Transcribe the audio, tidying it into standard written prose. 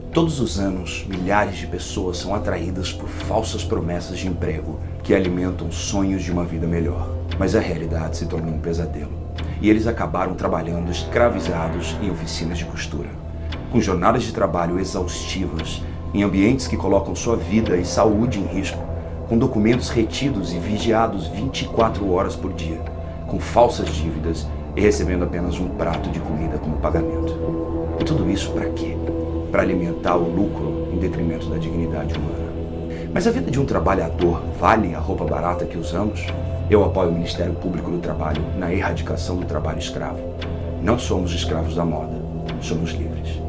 Todos os anos, milhares de pessoas são atraídas por falsas promessas de emprego que alimentam sonhos de uma vida melhor. Mas a realidade se tornou um pesadelo. E eles acabaram trabalhando escravizados em oficinas de costura, com jornadas de trabalho exaustivas, em ambientes que colocam sua vida e saúde em risco, com documentos retidos e vigiados 24 horas por dia, com falsas dívidas e recebendo apenas um prato de comida como pagamento. E tudo isso para quê? Para alimentar o lucro em detrimento da dignidade humana. Mas a vida de um trabalhador vale a roupa barata que usamos? Eu apoio o Ministério Público do Trabalho na erradicação do trabalho escravo. Não somos escravos da moda, somos livres.